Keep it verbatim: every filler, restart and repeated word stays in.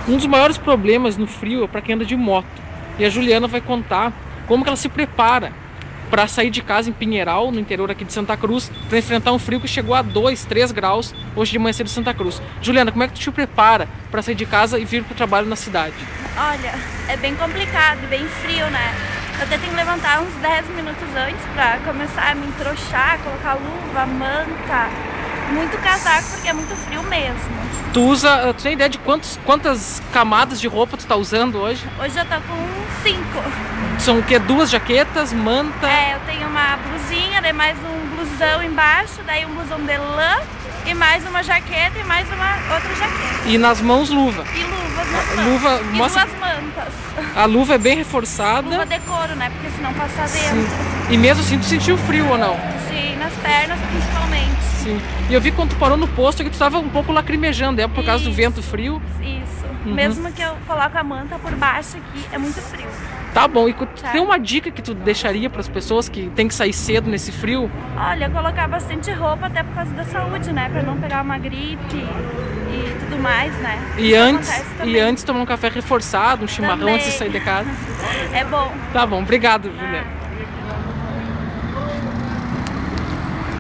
Um dos maiores problemas no frio é para quem anda de moto. E a Juliana vai contar como que ela se prepara para sair de casa em Pinheiral, no interior aqui de Santa Cruz, para enfrentar um frio que chegou a dois, três graus hoje de manhã cedo em Santa Cruz. Juliana, como é que tu te prepara para sair de casa e vir para o trabalho na cidade? Olha, é bem complicado, bem frio, né? Eu até tenho que levantar uns dez minutos antes para começar a me entrochar, colocar luva, manta, muito casaco porque é muito frio mesmo. Tu usa, tu tem ideia de quantos, quantas camadas de roupa tu tá usando hoje? Hoje eu tô com cinco. São o quê? Duas jaquetas, manta? É, eu tenho uma blusinha, daí mais um blusão embaixo, daí um blusão de lã e mais uma jaqueta e mais uma outra jaqueta. E nas mãos luva? E luvas nas mãos. Luva, e mostra... duas mantas. A luva é bem reforçada. Luva de couro, né? Porque senão passa dentro. Sim. E mesmo assim tu sentiu frio ou não? Sim, nas pernas principalmente. Sim. E eu vi quando tu parou no posto que tu estava um pouco lacrimejando, é por Isso. causa do vento frio? Isso. Uhum. Mesmo que eu coloque a manta por baixo aqui, é muito frio. Tá bom, e tu Tá. tem uma dica que tu deixaria para as pessoas que tem que sair cedo nesse frio? Olha, colocar bastante roupa até por causa da saúde, né? Pra não pegar uma gripe e tudo mais, né? E Isso antes, acontece e também. antes tomar um café reforçado, um chimarrão Também. antes de sair de casa? É bom. Tá bom, obrigado, Juliana.